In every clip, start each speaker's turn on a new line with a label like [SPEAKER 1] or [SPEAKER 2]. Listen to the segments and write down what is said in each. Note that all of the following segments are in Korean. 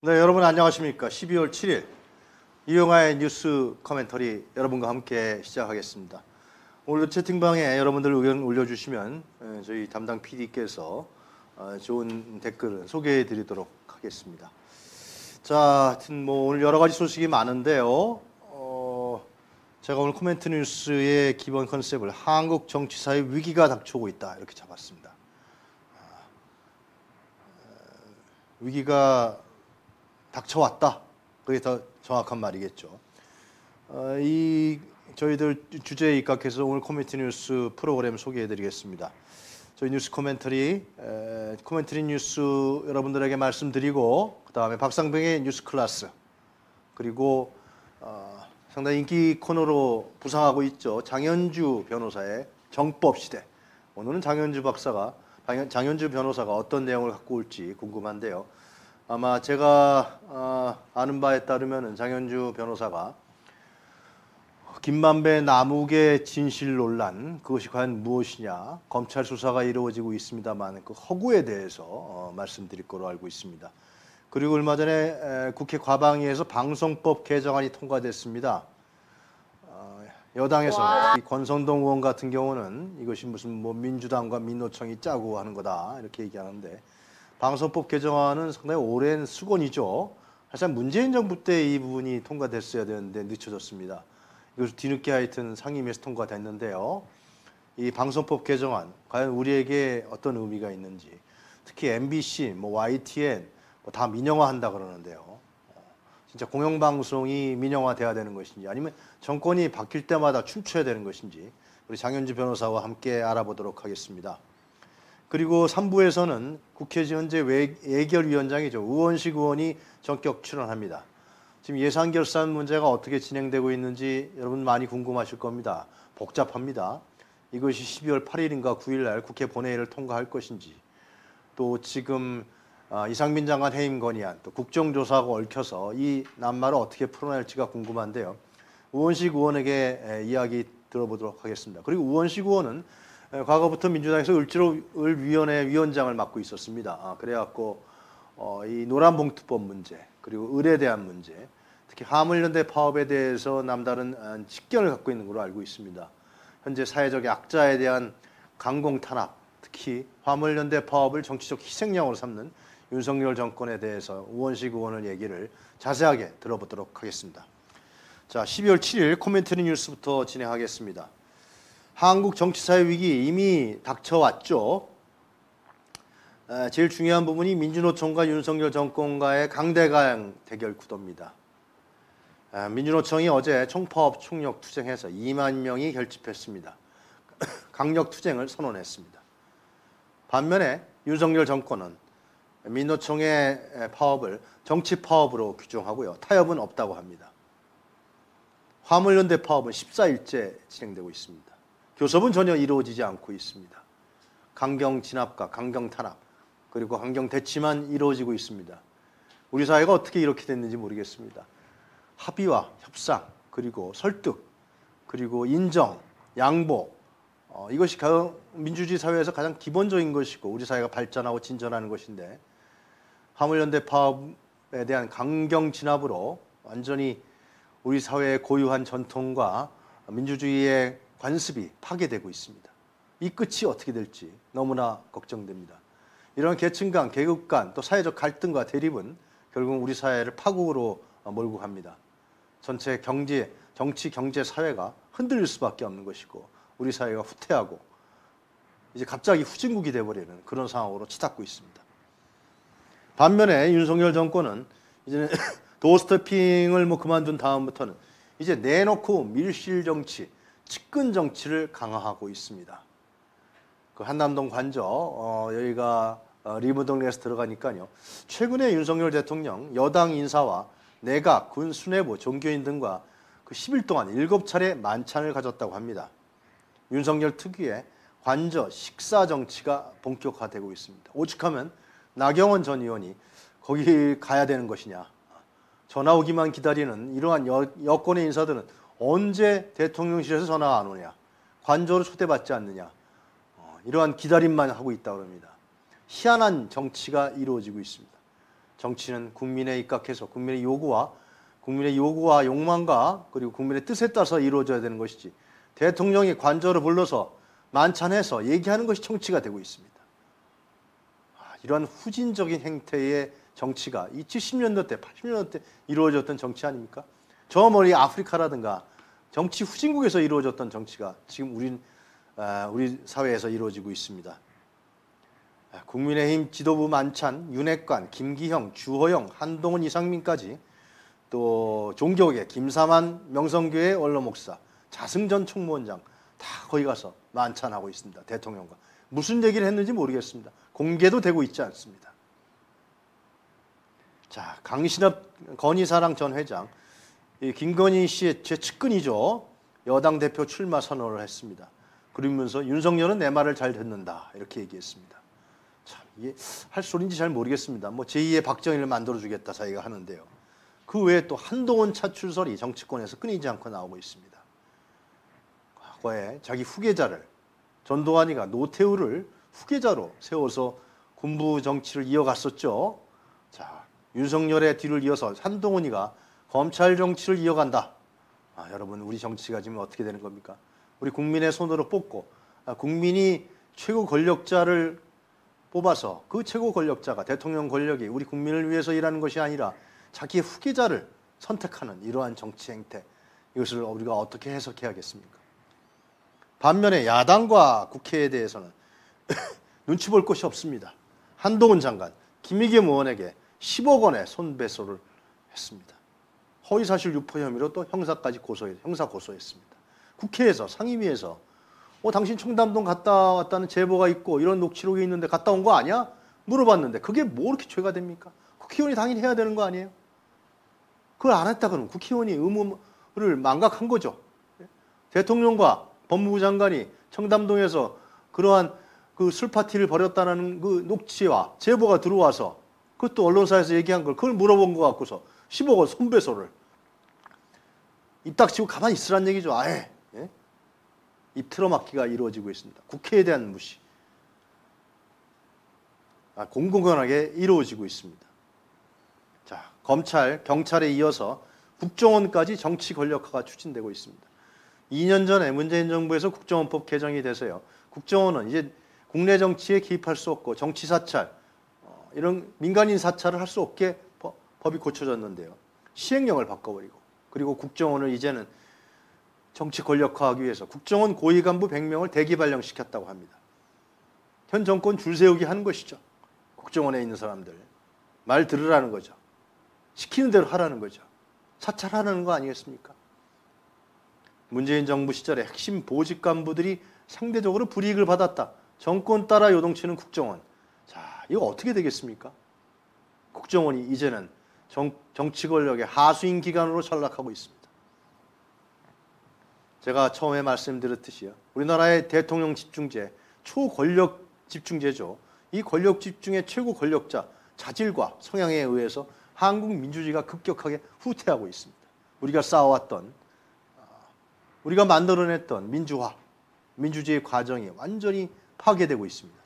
[SPEAKER 1] 네, 여러분 안녕하십니까. 12월 7일 이용화의 뉴스 코멘터리 여러분과 함께 시작하겠습니다. 오늘도 채팅방에 여러분들 의견 올려주시면 저희 담당 PD께서 좋은 댓글을 소개해 드리도록 하겠습니다. 자, 하여튼 뭐 오늘 여러 가지 소식이 많은데요. 제가 오늘 코멘트 뉴스의 기본 컨셉을 한국 정치사의 위기가 닥쳐오고 있다 이렇게 잡았습니다. 위기가 닥쳐왔다. 그게 더 정확한 말이겠죠. 저희들 주제에 입각해서 오늘 코멘트 뉴스 프로그램 소개해드리겠습니다. 저희 뉴스 코멘터리 뉴스 여러분들에게 말씀드리고 그 다음에 박상병의 뉴스 클래스 그리고 상당히 인기 코너로 부상하고 있죠. 장현주 변호사의 정법시대. 오늘은 장현주 변호사가 어떤 내용을 갖고 올지 궁금한데요. 아마 제가 아는 바에 따르면 장현주 변호사가 김만배 남욱의 진실 논란, 그것이 과연 무엇이냐, 검찰 수사가 이루어지고 있습니다만 그 허구에 대해서 말씀드릴 거로 알고 있습니다. 그리고 얼마 전에 국회 과방위에서 방송법 개정안이 통과됐습니다. 여당에서 이 권선동 의원 같은 경우는 이것이 무슨 뭐 민주당과 민노총이 짜고 하는 거다 이렇게 얘기하는데, 방송법 개정안은 상당히 오랜 수건이죠. 사실 문재인 정부 때 이 부분이 통과됐어야 되는데 늦춰졌습니다. 이것을 뒤늦게 하여튼 상임위에서 통과됐는데요. 이 방송법 개정안 과연 우리에게 어떤 의미가 있는지, 특히 MBC, 뭐 YTN 뭐 다 민영화한다 그러는데요. 진짜 공영방송이 민영화돼야 되는 것인지 아니면 정권이 바뀔 때마다 춤춰야 되는 것인지 우리 장현주 변호사와 함께 알아보도록 하겠습니다. 그리고 3부에서는 국회 현재 예결위원장이죠. 우원식 의원이 전격 출연합니다. 지금 예산 결산 문제가 어떻게 진행되고 있는지 여러분 많이 궁금하실 겁니다. 복잡합니다. 이것이 12월 8일인가 9일 날 국회 본회의를 통과할 것인지, 또 지금 이상민 장관 해임 건의안, 또 국정조사하고 얽혀서 이 낱말을 어떻게 풀어낼지가 궁금한데요. 우원식 의원에게 이야기 들어보도록 하겠습니다. 그리고 우원식 의원은 과거부터 민주당에서 을위원회 위원장을 맡고 있었습니다. 그래갖고 이 노란봉투법 문제, 그리고 을에 대한 문제, 특히 화물연대 파업에 대해서 남다른 직견을 갖고 있는 걸로 알고 있습니다. 현재 사회적 약자에 대한 강공 탄압, 특히 화물연대 파업을 정치적 희생양으로 삼는 윤석열 정권에 대해서 우원식 의원의 얘기를 자세하게 들어보도록 하겠습니다. 자, 12월 7일 코멘터리 뉴스부터 진행하겠습니다. 한국 정치사의 위기 이미 닥쳐왔죠. 제일 중요한 부분이 민주노총과 윤석열 정권과의 강대강 대결 구도입니다. 민주노총이 어제 총파업 총력 투쟁해서 2만 명이 결집했습니다. 강력 투쟁을 선언했습니다. 반면에 윤석열 정권은 민노총의 파업을 정치 파업으로 규정하고요. 타협은 없다고 합니다. 화물연대 파업은 14일째 진행되고 있습니다. 교섭은 전혀 이루어지지 않고 있습니다. 강경 진압과 강경 탄압, 그리고 강경 대치만 이루어지고 있습니다. 우리 사회가 어떻게 이렇게 됐는지 모르겠습니다. 합의와 협상, 그리고 설득, 그리고 인정, 양보, 이것이 민주주의 사회에서 가장 기본적인 것이고 우리 사회가 발전하고 진전하는 것인데, 화물연대 파업에 대한 강경 진압으로 완전히 우리 사회의 고유한 전통과 민주주의의 관습이 파괴되고 있습니다. 이 끝이 어떻게 될지 너무나 걱정됩니다. 이런 계층 간, 계급 간, 또 사회적 갈등과 대립은 결국 우리 사회를 파국으로 몰고 갑니다. 전체 정치, 경제, 사회가 흔들릴 수밖에 없는 것이고 우리 사회가 후퇴하고 이제 갑자기 후진국이 돼버리는 그런 상황으로 치닫고 있습니다. 반면에 윤석열 정권은 이제는 도어스태핑을 그만둔 다음부터는 이제 내놓고 밀실 정치, 측근 정치를 강화하고 있습니다. 그 한남동 관저 여기가 리모델링에서 들어가니까요. 최근에 윤석열 대통령 여당 인사와 내각, 군, 수뇌부, 종교인 등과 그 10일 동안 7차례 만찬을 가졌다고 합니다. 윤석열 특유의 관저 식사 정치가 본격화되고 있습니다. 오죽하면 나경원 전 의원이 거기 가야 되는 것이냐. 전화 오기만 기다리는 이러한 여권의 인사들은 언제 대통령실에서 전화가 안 오냐. 관저로 초대받지 않느냐. 이러한 기다림만 하고 있다고 합니다. 희한한 정치가 이루어지고 있습니다. 정치는 국민에 입각해서 국민의 요구와 욕망과 그리고 국민의 뜻에 따라서 이루어져야 되는 것이지 대통령이 관저로 불러서 만찬해서 얘기하는 것이 정치가 되고 있습니다. 이러한 후진적인 행태의 정치가 이 70년대 때, 80년대 때 이루어졌던 정치 아닙니까? 저 멀리 아프리카라든가 정치 후진국에서 이루어졌던 정치가 지금 우리 사회에서 이루어지고 있습니다. 국민의힘 지도부 만찬, 윤핵관, 김기형, 주호영, 한동훈, 이상민까지 또 종교계 김사만 명성교회 원로 목사, 자승전 총무원장 다 거기 가서 만찬하고 있습니다. 대통령과. 무슨 얘기를 했는지 모르겠습니다. 공개도 되고 있지 않습니다. 자, 강신업 건희사랑 전 회장, 이 김건희 씨의 제 측근이죠. 여당 대표 출마 선언을 했습니다. 그러면서 윤석열은 내 말을 잘 듣는다 이렇게 얘기했습니다. 참 이게 할 소리인지 잘 모르겠습니다. 뭐 제2의 박정희를 만들어주겠다 자기가 하는데요. 그 외에 또 한동훈 차출설이 정치권에서 끊이지 않고 나오고 있습니다. 과거에 자기 후계자를 전두환이가 노태우를 후계자로 세워서 군부 정치를 이어갔었죠. 자, 윤석열의 뒤를 이어서 한동훈이가 검찰 정치를 이어간다. 여러분 우리 정치가 지금 어떻게 되는 겁니까? 우리 국민의 손으로 뽑고 국민이 최고 권력자를 뽑아서 그 최고 권력자가 대통령 권력이 우리 국민을 위해서 일하는 것이 아니라 자기의 후계자를 선택하는 이러한 정치 행태, 이것을 우리가 어떻게 해석해야겠습니까? 반면에 야당과 국회에 대해서는 눈치 볼 것이 없습니다. 한동훈 장관, 김의겸 의원에게 10억 원의 손배소를 했습니다. 허위사실 유포 혐의로 또 형사 고소했습니다. 국회에서 상임위에서 당신 청담동 갔다 왔다는 제보가 있고 이런 녹취록이 있는데 갔다 온 거 아니야? 물어봤는데 그게 뭐 이렇게 죄가 됩니까? 국회의원이 당연히 해야 되는 거 아니에요? 그걸 안 했다 그러면 국회의원이 의무를 망각한 거죠. 대통령과 법무부 장관이 청담동에서 그러한 그 술 파티를 벌였다는 그 녹취와 제보가 들어와서 그것도 언론사에서 얘기한 걸 그걸 물어본 거 갖고서 10억 원 손배소를 입 닥치고 가만히 있으란 얘기죠. 아예 입 틀어막기가 이루어지고 있습니다. 국회에 대한 무시 공공연하게 이루어지고 있습니다. 자, 검찰, 경찰에 이어서 국정원까지 정치 권력화가 추진되고 있습니다. 2년 전에 문재인 정부에서 국정원법 개정이 돼서요. 국정원은 이제 국내 정치에 개입할 수 없고 정치 사찰, 이런 민간인 사찰을 할 수 없게 법이 고쳐졌는데요. 시행령을 바꿔버리고 그리고 국정원을 이제는 정치 권력화하기 위해서 국정원 고위 간부 100명을 대기 발령시켰다고 합니다. 현 정권 줄 세우기 하는 것이죠. 국정원에 있는 사람들. 말 들으라는 거죠. 시키는 대로 하라는 거죠. 사찰하라는 거 아니겠습니까? 문재인 정부 시절에 핵심 보직 간부들이 상대적으로 불이익을 받았다. 정권 따라 요동치는 국정원. 자, 이거 어떻게 되겠습니까? 국정원이 이제는 정치 권력의 하수인 기관으로 전락하고 있습니다. 제가 처음에 말씀드렸듯이요. 우리나라의 대통령 집중제, 초권력 집중제죠. 이 권력 집중의 최고 권력자, 자질과 성향에 의해서 한국 민주주의가 급격하게 후퇴하고 있습니다. 우리가 쌓아왔던, 우리가 만들어냈던 민주화, 민주주의 과정이 완전히 파괴되고 있습니다.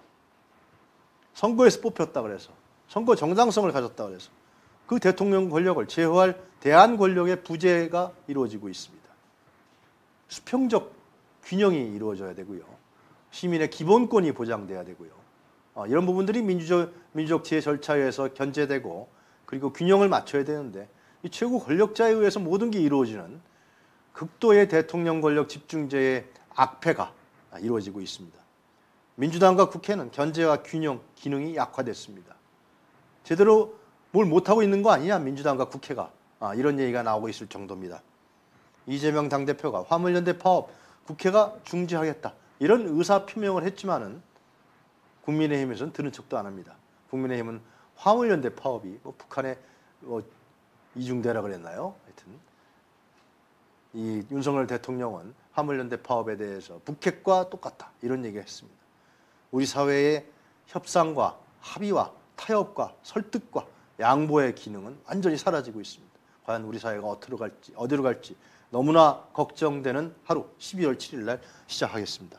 [SPEAKER 1] 선거에서 뽑혔다 그래서, 선거 정당성을 가졌다 그래서 그 대통령 권력을 제어할 대한 권력의 부재가 이루어지고 있습니다. 수평적 균형이 이루어져야 되고요. 시민의 기본권이 보장돼야 되고요. 이런 부분들이 민주적 지혜 절차에 의해서 견제되고 그리고 균형을 맞춰야 되는데 이 최고 권력자에 의해서 모든 게 이루어지는 극도의 대통령 권력 집중제의 악폐가 이루어지고 있습니다. 민주당과 국회는 견제와 균형 기능이 약화됐습니다. 제대로 뭘 못하고 있는 거 아니냐 민주당과 국회가, 이런 얘기가 나오고 있을 정도입니다. 이재명 당대표가 화물연대 파업 국회가 중지하겠다 이런 의사 표명을 했지만은 국민의힘에서는 들은 척도 안 합니다. 국민의힘은 화물연대 파업이 북한의 이중대라 그랬나요? 하여튼 이 윤석열 대통령은 화물연대 파업에 대해서 북핵과 똑같다 이런 얘기를 했습니다. 우리 사회의 협상과 합의와 타협과 설득과 양보의 기능은 완전히 사라지고 있습니다. 과연 우리 사회가 어디로 갈지 너무나 걱정되는 하루 12월 7일 날 시작하겠습니다.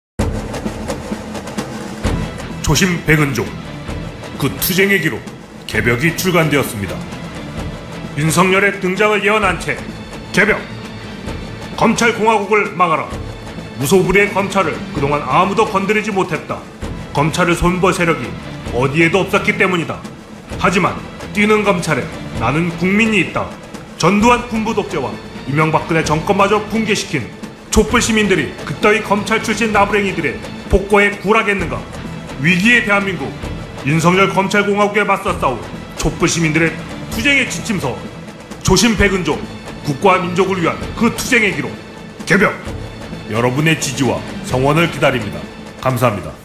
[SPEAKER 2] 초심 백은종, 그 투쟁의 기록 개벽이 출간되었습니다. 윤석열의 등장을 예언한 채 개벽! 검찰공화국을 막아라! 무소불위의 검찰을 그동안 아무도 건드리지 못했다. 검찰을 손볼 세력이 어디에도 없었기 때문이다. 하지만 뛰는 검찰에 나는 국민이 있다. 전두환 군부 독재와 이명박근혜 정권마저 붕괴시킨 촛불 시민들이 그따위 검찰 출신 나부랭이들의 폭거에 굴하겠는가? 위기의 대한민국, 윤석열 검찰공화국에 맞서 싸울 촛불 시민들의 투쟁의 지침서, 조심백은조, 국가와 민족을 위한 그 투쟁의 기록, 개벽! 여러분의 지지와 성원을 기다립니다. 감사합니다.